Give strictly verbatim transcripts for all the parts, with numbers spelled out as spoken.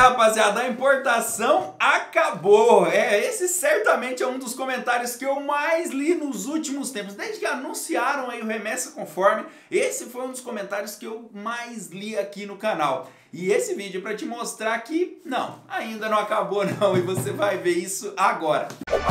rapaziada, a importação acabou. É, esse certamente é um dos comentários que eu mais li nos últimos tempos. Desde que anunciaram aí o Remessa Conforme, esse foi um dos comentários que eu mais li aqui no canal. E esse vídeo é para te mostrar que não, ainda não acabou não, e você vai ver isso agora.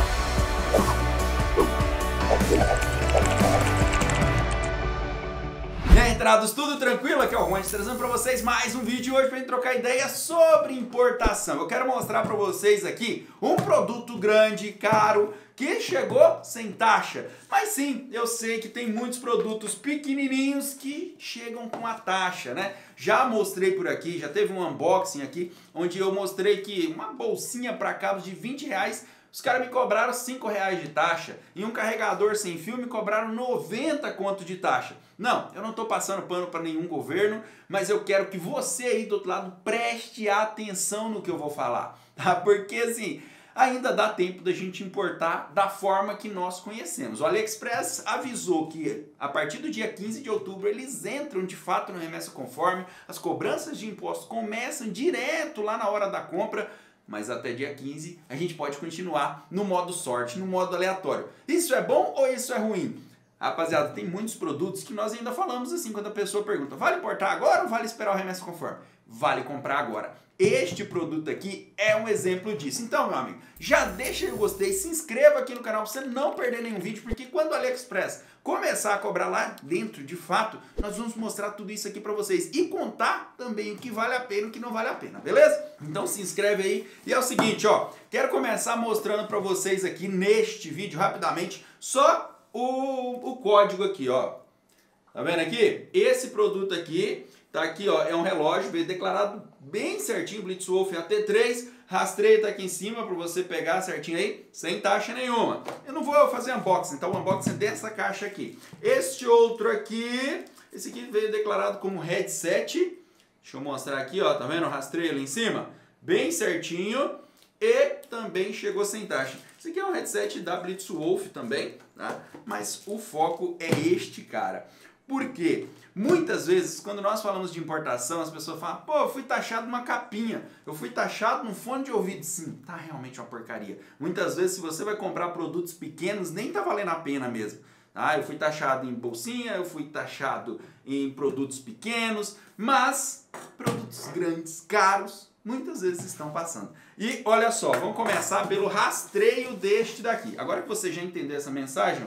E aí, entrados, tudo tranquilo? Aqui é o Juan trazendo para vocês mais um vídeo hoje para gente trocar ideia sobre importação. Eu quero mostrar para vocês aqui um produto grande, caro, que chegou sem taxa. Mas sim, eu sei que tem muitos produtos pequenininhos que chegam com a taxa, né? Já mostrei por aqui, já teve um unboxing aqui, onde eu mostrei que uma bolsinha para cabos de vinte reais, os caras me cobraram cinco reais de taxa, e um carregador sem fio me cobraram noventa conto de taxa. Não, eu não estou passando pano para nenhum governo, mas eu quero que você aí do outro lado preste atenção no que eu vou falar, tá? Porque assim, ainda dá tempo da gente importar da forma que nós conhecemos. O AliExpress avisou que a partir do dia quinze de outubro eles entram de fato no Remessa Conforme, as cobranças de impostos começam direto lá na hora da compra, mas até dia quinze a gente pode continuar no modo sorte, no modo aleatório. Isso é bom ou isso é ruim? Rapaziada, tem muitos produtos que nós ainda falamos assim, quando a pessoa pergunta, vale importar agora ou vale esperar o Remessa Conforme? Vale comprar agora. Este produto aqui é um exemplo disso. Então, meu amigo, já deixa aí o gostei, se inscreva aqui no canal para você não perder nenhum vídeo, porque quando o AliExpress começar a cobrar lá dentro, de fato, nós vamos mostrar tudo isso aqui para vocês e contar também o que vale a pena e o que não vale a pena, beleza? Então se inscreve aí. E é o seguinte, ó, quero começar mostrando para vocês aqui neste vídeo, rapidamente, só o, o código aqui, ó. Tá vendo aqui? Esse produto aqui, tá aqui, ó, é um relógio, veio declarado bem certinho, Blitzwolf A T três, rastreio tá aqui em cima para você pegar certinho aí, sem taxa nenhuma. Eu não vou fazer unboxing, então o unboxing é dessa caixa aqui. Este outro aqui, esse aqui veio declarado como headset, deixa eu mostrar aqui, ó, tá vendo o rastreio ali em cima? Bem certinho e também chegou sem taxa. Esse aqui é um headset da Blitzwolf também, tá? Mas o foco é este, cara. Por quê? Muitas vezes, quando nós falamos de importação, as pessoas falam, pô, eu fui taxado numa capinha, eu fui taxado num fone de ouvido. Sim, tá realmente uma porcaria. Muitas vezes, se você vai comprar produtos pequenos, nem tá valendo a pena mesmo. Ah, eu fui taxado em bolsinha, eu fui taxado em produtos pequenos, mas produtos grandes, caros, muitas vezes estão passando. E olha só, vamos começar pelo rastreio deste daqui. Agora que você já entendeu essa mensagem,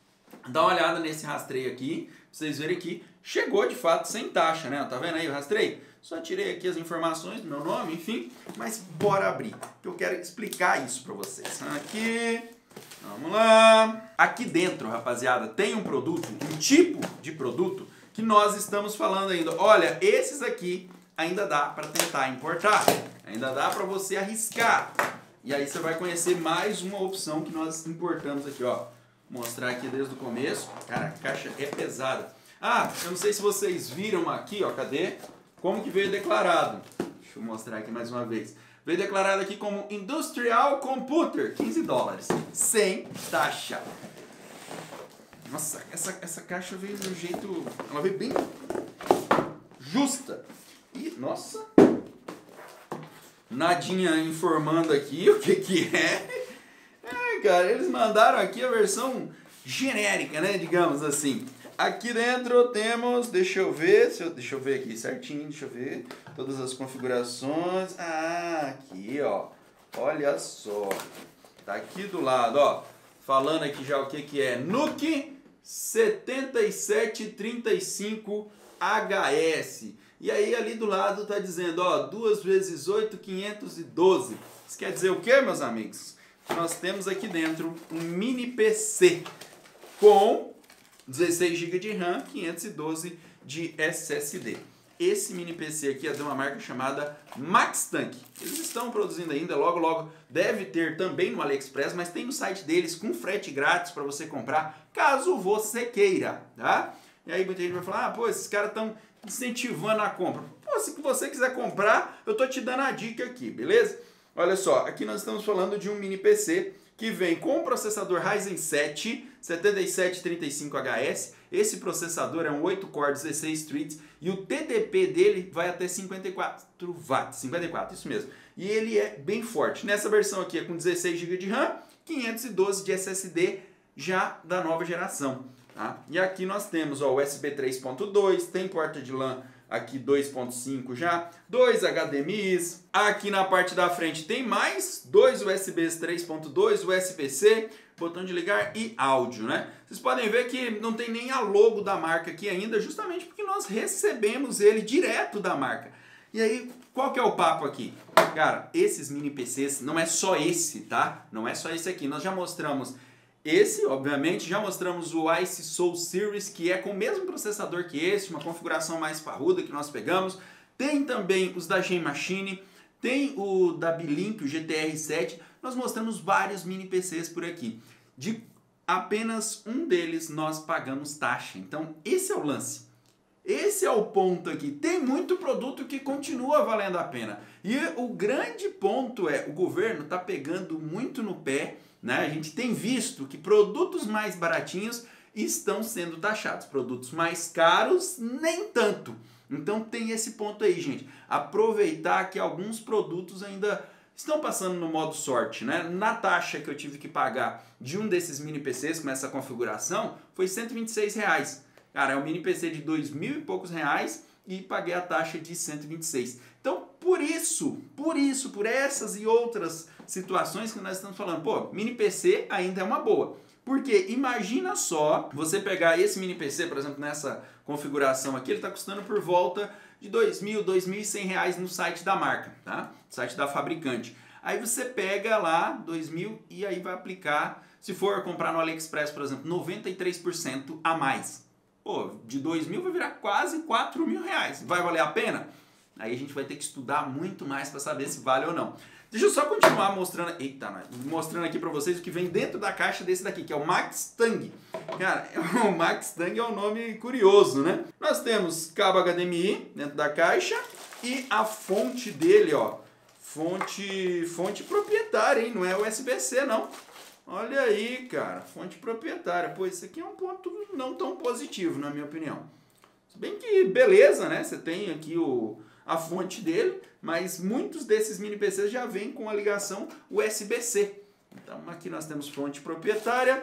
dá uma olhada nesse rastreio aqui, pra vocês verem que chegou de fato sem taxa, né? Tá vendo aí o rastreio? Só tirei aqui as informações do meu nome, enfim, mas bora abrir, que eu quero explicar isso pra vocês. Aqui, vamos lá. Aqui dentro, rapaziada, tem um produto, um tipo de produto que nós estamos falando ainda. Olha, esses aqui ainda dá para tentar importar, ainda dá para você arriscar. E aí você vai conhecer mais uma opção que nós importamos aqui, ó. Mostrar aqui desde o começo. Cara, a caixa é pesada. Ah, eu não sei se vocês viram aqui, ó, cadê? Como que veio declarado? Deixa eu mostrar aqui mais uma vez. Veio declarado aqui como Industrial Computer, quinze dólares, sem taxa. Nossa, essa, essa caixa veio de um jeito... Ela veio bem justa. E, nossa, nadinha informando aqui o que que é. É, cara, eles mandaram aqui a versão genérica, né, digamos assim. Aqui dentro temos, deixa eu ver, se eu, deixa eu ver aqui certinho, deixa eu ver, todas as configurações. Ah, aqui, ó, olha só, tá aqui do lado, ó, falando aqui já o que que é, Nuke setenta e sete trinta e cinco H S. E aí ali do lado tá dizendo, ó, duas vezes oito, quinhentos e doze. Isso quer dizer o que, meus amigos? Nós temos aqui dentro um mini P C com dezesseis gigas de RAM, quinhentos e doze de S S D. Esse mini P C aqui é de uma marca chamada Maxtank. Eles estão produzindo ainda, logo logo deve ter também no AliExpress, mas tem no site deles com frete grátis para você comprar, caso você queira, tá? E aí muita gente vai falar, ah, pô, esses caras estão incentivando a compra. Pô, se você quiser comprar, eu tô te dando a dica aqui, beleza? Olha só, aqui nós estamos falando de um mini P C que vem com o processador Ryzen sete setenta e sete trinta e cinco H S. Esse processador é um oito core dezesseis threads e o T D P dele vai até cinquenta e quatro watts, cinquenta e quatro, isso mesmo. E ele é bem forte. Nessa versão aqui é com dezesseis gigas de RAM, quinhentos e doze de S S D já da nova geração. Tá? E aqui nós temos ó, U S B três ponto dois, tem porta de LAN aqui dois ponto cinco já, dois H D M Is, aqui na parte da frente tem mais dois U S Bs três ponto dois, U S B C, botão de ligar e áudio, né? Vocês podem ver que não tem nem a logo da marca aqui ainda, justamente porque nós recebemos ele direto da marca. E aí, qual que é o papo aqui? Cara, esses mini P Cs, não é só esse, tá? Não é só esse aqui, nós já mostramos esse, obviamente, já mostramos o Ice Soul Series, que é com o mesmo processador que esse, uma configuração mais parruda que nós pegamos. Tem também os da Gen Machine, tem o da Blink, o G T R sete. Nós mostramos vários mini P Cs por aqui. De apenas um deles nós pagamos taxa. Então, esse é o lance. Esse é o ponto aqui. Tem muito produto que continua valendo a pena. E o grande ponto é, o governo está pegando muito no pé, né? A gente tem visto que produtos mais baratinhos estão sendo taxados. Produtos mais caros, nem tanto. Então tem esse ponto aí, gente. Aproveitar que alguns produtos ainda estão passando no modo sorte, né? Na taxa que eu tive que pagar de um desses mini P Cs com essa configuração, foi cento e vinte e seis reais. Cara, é um mini P C de dois mil e poucos reais e paguei a taxa de cento e vinte e seis. Então, por isso, por isso, por essas e outras situações que nós estamos falando, pô, mini P C ainda é uma boa. Porque imagina só você pegar esse mini P C, por exemplo, nessa configuração aqui, ele está custando por volta de dois mil, dois mil e cem reais no site da marca, tá? Site da fabricante. Aí você pega lá dois mil e aí vai aplicar, se for comprar no AliExpress, por exemplo, noventa e três por cento a mais. Pô, de dois mil vai virar quase quatro mil reais. Vai valer a pena? Aí a gente vai ter que estudar muito mais para saber se vale ou não. Deixa eu só continuar mostrando, eita, mostrando aqui para vocês o que vem dentro da caixa desse daqui, que é o Max Tang. Cara, o Max Tang é um nome curioso, né? Nós temos cabo H D M I dentro da caixa e a fonte dele, ó, fonte, fonte proprietária, hein? Não é U S B C, não. Olha aí, cara, fonte proprietária. Pô, isso aqui é um ponto não tão positivo, na minha opinião. Se bem que, beleza, né? Você tem aqui o, a fonte dele, mas muitos desses mini P Cs já vêm com a ligação U S B C. Então, aqui nós temos fonte proprietária.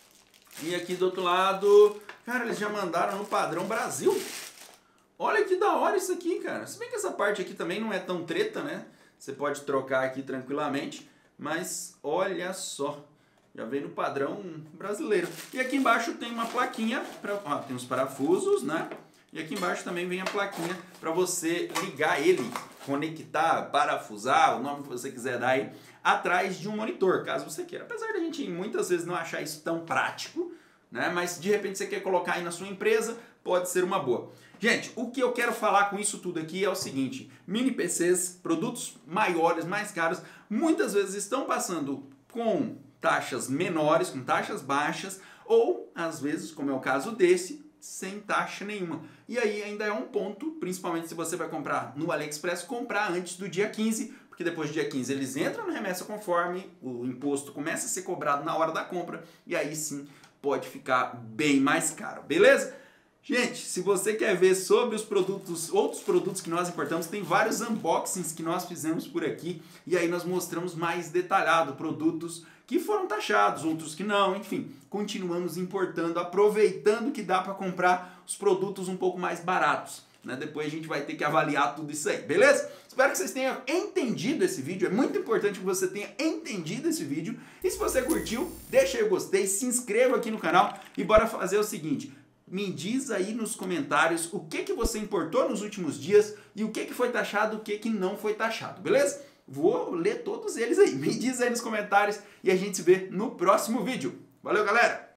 E aqui do outro lado, cara, eles já mandaram no padrão Brasil. Olha que da hora isso aqui, cara. Se bem que essa parte aqui também não é tão treta, né? Você pode trocar aqui tranquilamente. Mas, olha só. Já vem no padrão brasileiro. E aqui embaixo tem uma plaquinha, pra, ó, tem os parafusos, né? E aqui embaixo também vem a plaquinha para você ligar ele, conectar, parafusar, o nome que você quiser dar aí, atrás de um monitor, caso você queira. Apesar de a gente muitas vezes não achar isso tão prático, né? Mas de repente você quer colocar aí na sua empresa, pode ser uma boa. Gente, o que eu quero falar com isso tudo aqui é o seguinte, mini P Cs, produtos maiores, mais caros, muitas vezes estão passando com taxas menores, com taxas baixas, ou às vezes, como é o caso desse, sem taxa nenhuma. E aí ainda é um ponto, principalmente se você vai comprar no AliExpress, comprar antes do dia quinze, porque depois do dia quinze eles entram no remessa conforme, o imposto começa a ser cobrado na hora da compra, e aí sim pode ficar bem mais caro, beleza? Gente, se você quer ver sobre os produtos, outros produtos que nós importamos, tem vários unboxings que nós fizemos por aqui, e aí nós mostramos mais detalhado produtos que foram taxados, outros que não, enfim, continuamos importando, aproveitando que dá para comprar os produtos um pouco mais baratos, né? Depois a gente vai ter que avaliar tudo isso aí, beleza? Espero que vocês tenham entendido esse vídeo, é muito importante que você tenha entendido esse vídeo, e se você curtiu, deixa aí o gostei, se inscreva aqui no canal e bora fazer o seguinte, me diz aí nos comentários o que, que você importou nos últimos dias e o que, que foi taxado, o que, que não foi taxado, beleza? Vou ler todos eles aí. Me diz aí nos comentários e a gente se vê no próximo vídeo. Valeu, galera!